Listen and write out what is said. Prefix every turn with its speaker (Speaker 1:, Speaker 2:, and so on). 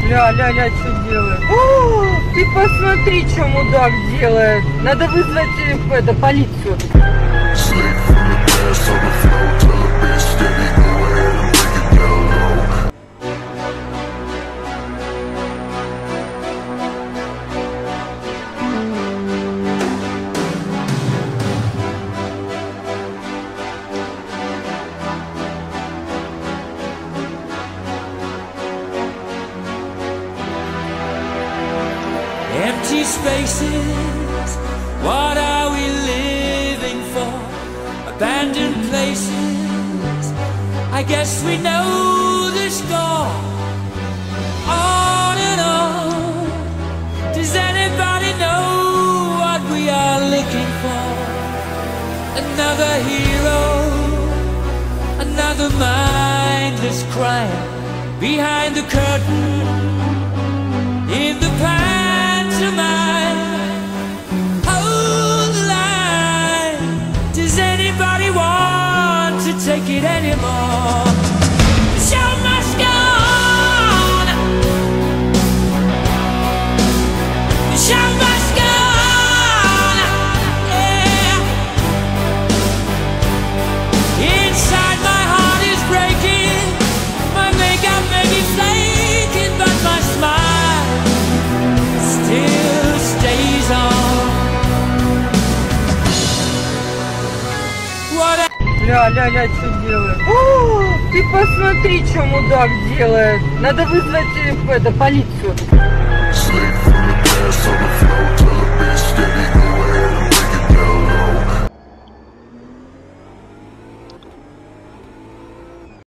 Speaker 1: Ля-ля-ля, что делает? О, ты посмотри, что мудак делает. Надо вызвать полицию.
Speaker 2: Empty spaces, what are we living for? Abandoned places, I guess we know the score. On and on, does anybody know what we are looking for? Another hero, another mindless crime. Behind the curtain, in the past, hold the line. Does anybody want to take it anymore? The show must go on. The show must go on. Yeah. Inside my heart is breaking. My makeup may be flaking, but my smile still stays on.
Speaker 1: Ля-ля-ля, что делает? О, ты посмотри, что мудак делает. Надо вызвать полицию.